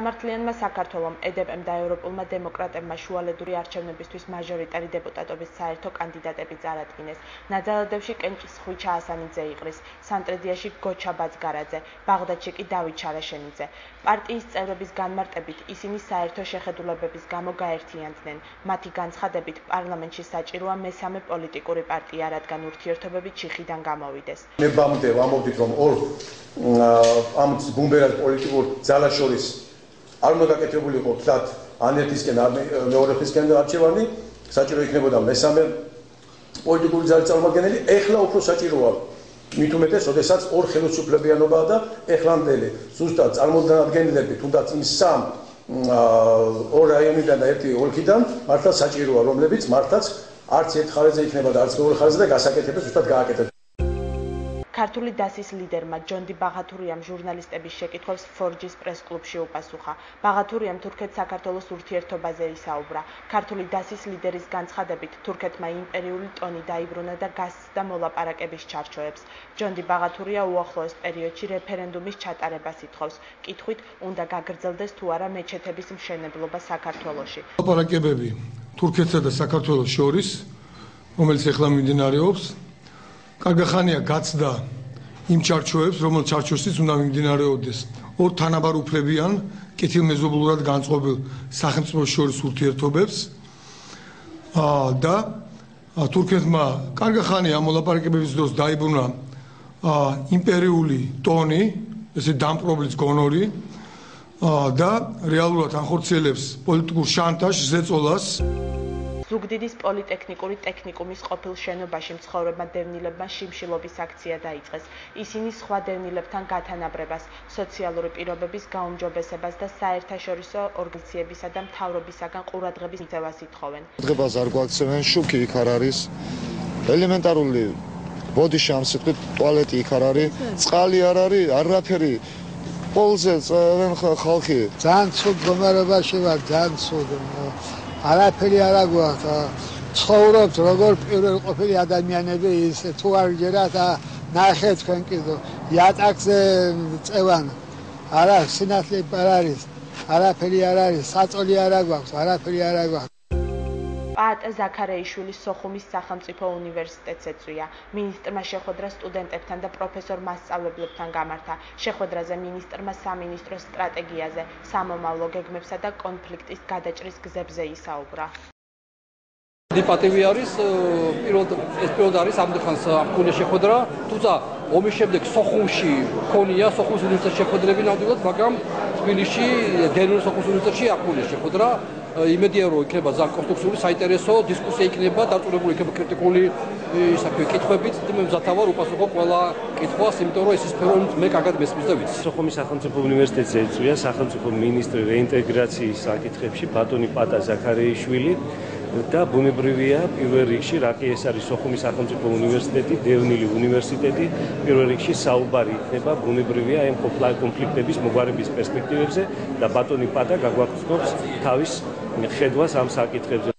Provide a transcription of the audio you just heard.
სამართლიანმა საქართველომ EDP-მ და ევროპულმა დემოკრატებმა შუალედური არჩევნებისთვის მაჟორიტარი დეპუტატობის საერთო კანდიდატები წარადგინეს. ნაძალადევში კენჭის ხვიჩა ასანიძე იყრის, სამტრედიაში გოჩა ბაცგარაძე, ბაღდადში კი დავით ჩარაშენიძე. პარტიის წევრების განმარტებით ისინი საერთო შეხედულებების გამო გაერთიანდნენ. მათი განცხადებით პარლამენტში საჭიროა მესამე პოლიტიკური პარტია, რადგან ურთიერთობები ჩიხიდან გამოვიდეს. მე ვამბობდით, რომ ამ ბუმბერად პოლიტიკურ ძალას შორის არ უნდა გაკეთებული იყო ფლად ან ერთისკენ ან მეორეხისკენ არჩევანი, საჭირო იქნებოდა მესამე პოლიტიკური ძალის წარმომადგენელი. ეხლა უფრო საჭიროა, მით უმეტეს, როდესაც ორ ხელისუფლებიანობაა და ეხლანდელი ზუსტად წარმომადგენლები, თუნდაც იმ სამ ორ რაიონიდან და ერთი ოლქიდან მართლა საჭიროა, რომლებიც მართლაც არც ერთ ხარეზე იქნება და არც მეორე ხარეზე და გასაკეთებს ზუსტად გააკეთებს. ქართული დასის ლიდერმა ჯონდი ბაღათურიამ ჟურნალისტების შეკითხვებს ფორჯის პრეს-კლუბში უპასუხა. ბაღათურიამ თურქეთ-საქართველოს ურთიერთობაზე ისაუბრა. ქართული დასის ლიდერის განცხადებით, თურქეთმა იმპერიული ტონი დაიბრუნა და გასცდა მოლაპარაკების ჩარჩოებს. ჯონდი ბაღათურია უახლოეს პერიოდში რეფერენდუმის ჩატარებას ითხოვს. კითხვით, უნდა გაგრძელდეს თუ არა მეჩეთების მშენებლობა საქართველოში. მოლაპარაკებები თურქეთსა და საქართველოს შორის, რომელიც ეხლა მიმდინარეობს, კარგახანია გაცდა იმ ჩარჩოებს, რომელიც ჩარჩოსიც უნდა მიმდინარეობდეს ორ თანაბარ უფლებიან, კეთილმეზობლურად განწყობილ სახელმწიფოს შორის ურთიერთობებს და თურქეთმა კარგახანია მოლაპარაკებების დროს დაიბრუნა იმპერიული ტონი, ესე დამპყრობლის გონორი და რეალურად ანხორციელებს პოლიტიკურ შანტაჟს, ზეწოლას. ზუგდიდის პოლიტექნიკური ტექნიკუმის ყოფილ შენობაში მცხოვრებმა დევნილებმა შიმშილობის აქცია დაიწყეს. ისინი სხვა დევნილებთან გათანაბრებას, სოციალური პირობების გაუმჯობესებას და საერთაშორისო ორგანიზაციებისა და მთავრობისაგან ყურადღების მიცემას ითხოვენ. ყურადღებას არ გვაქცევენ, შუქი იქ არ არის. ელემენტარული ბოდიში ამ სიტყვით ტუალეტი იქ არ არის, წყალი არ არის, არაფერი. პოლზე წევენ ხალხი. ძალიან ცუდ მდგომარეობაში ვარ, ძალიან ცუდ. არაფერი არ აგვაქვს, ცხოვრობთ როგორ პირველყოფილი ადამიანები, ის თუ არ ჯერათ ნახეთ თქვენ კიდო იატაკზე წევან, არა სინათლე არ არის, არაფერი არ არის, საწოლი არ აგვაქვს, არაფერი არ აგვაქვს. პაატა ზაქარეიშვილის სოხუმის სახელმწიფო უნივერსიტეტს ეწვია. მინისტრმა შეხვედრა სტუდენტებთან და პროფესორ მასწავლებლებთან გამართა. შეხვედრაზე მინისტრმა სამინისტროს სტრატეგიაზე, სამომავლო გეგმებსა და კონფლიქტის გადაჭრის გზებზე ისაუბრა. პატივი არის, პირველად არის ამდენხანს მქონია შეხვედრა, თუმცა ომის შემდეგ სოხუმში მქონია სოხუმის უნივერსიტეტის შეხვედრები ნამდვილად, მაგრამ თბილისში დენურის სოხუმის უნივერსიტეტში არ მქონია შეხვედრა. იმედია რომ იქნება ძალიან კონსტრუქციული, საინტერესო დისკუსია იქნება, დაწურებული იქნება კრიტიკული კითხვებით. მე მზათა ვარ უპასუხო ყველა კითხვას, იმიტომ რომ ეს სფერო მე კარგად მესმის და ვიცი. სოხუმის სახელმწიფო უნივერსიტეტს ეწვია სახელმწიფო მინისტრი რეინტეგრაციის საკითხებში ბატონი პაატა ზაქარეიშვილი და ბუნებრივია პირველ რიგში, რა კი ეს არის სოხუმის სახელმწიფო უნივერსიტეტი, დევნილი უნივერსიტეტი, პირველ რიგში საუბარი იქნება ბუნებრივია ამ კონფლიქტების მოგვარების პერსპექტივებზე და ბატონი პაატა გაგვახსნობს თავის ხედვას ამ საკითხებზე.